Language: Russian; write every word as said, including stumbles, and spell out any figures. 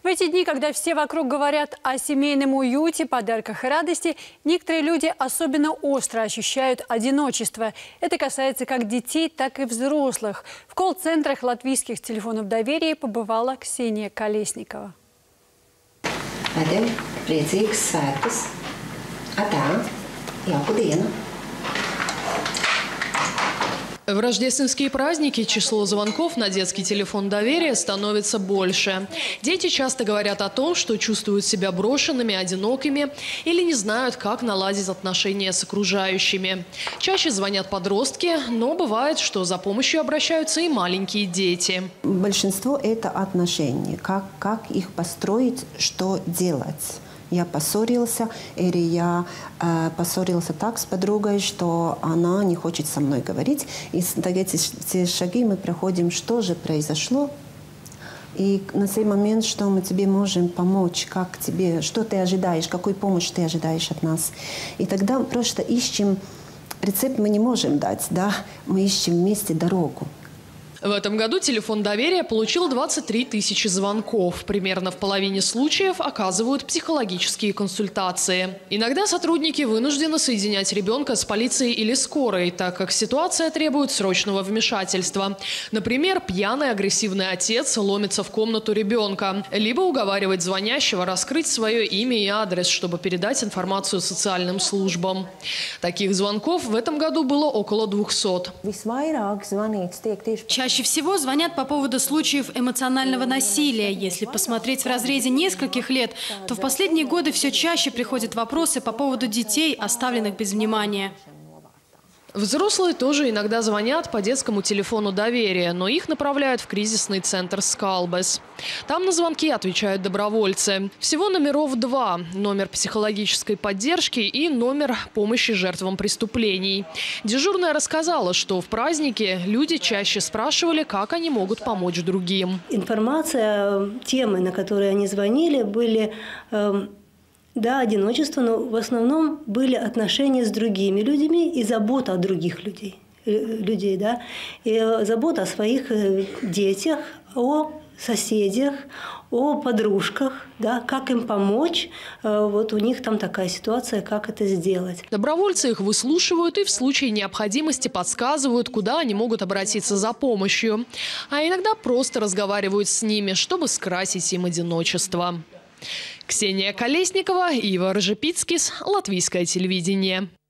В эти дни, когда все вокруг говорят о семейном уюте, подарках и радости, некоторые люди особенно остро ощущают одиночество. Это касается как детей, так и взрослых. В колл-центрах латвийских телефонов доверия побывала Ксения Колесникова. Vedem priecīgus svētkus. Atā, jauku dienu. В рождественские праздники число звонков на детский телефон доверия становится больше. Дети часто говорят о том, что чувствуют себя брошенными, одинокими или не знают, как наладить отношения с окружающими. Чаще звонят подростки, но бывает, что за помощью обращаются и маленькие дети. Большинство – это отношения. Как, как их построить, что делать. Я поссорился, или я э, поссорился так с подругой, что она не хочет со мной говорить. И эти, эти шаги мы проходим, что же произошло. И на сей момент, что мы тебе можем помочь, как тебе, что ты ожидаешь, какую помощь ты ожидаешь от нас. И тогда просто ищем, рецепт мы не можем дать, да? Мы ищем вместе дорогу. В этом году телефон доверия получил двадцать три тысячи звонков. Примерно в половине случаев оказывают психологические консультации. Иногда сотрудники вынуждены соединять ребенка с полицией или скорой, так как ситуация требует срочного вмешательства. Например, пьяный агрессивный отец ломится в комнату ребенка, либо уговаривать звонящего раскрыть свое имя и адрес, чтобы передать информацию социальным службам. Таких звонков в этом году было около двухсот. Чаще всего звонят по поводу случаев эмоционального насилия. Если посмотреть в разрезе нескольких лет, то в последние годы все чаще приходят вопросы по поводу детей, оставленных без внимания. Взрослые тоже иногда звонят по детскому телефону доверия, но их направляют в кризисный центр Скалбес. Там на звонки отвечают добровольцы. Всего номеров два – номер психологической поддержки и номер помощи жертвам преступлений. Дежурная рассказала, что в праздники люди чаще спрашивали, как они могут помочь другим. Информация, темы, на которые они звонили, были... Э Да, одиночество, но в основном были отношения с другими людьми и забота о других людей, людей да? И забота о своих детях, о соседях, о подружках, да? Как им помочь. Вот у них там такая ситуация, как это сделать. Добровольцы их выслушивают и в случае необходимости подсказывают, куда они могут обратиться за помощью. А иногда просто разговаривают с ними, чтобы скрасить им одиночество. Ксения Колесникова, Ива Ржепицкис, Латвийское телевидение.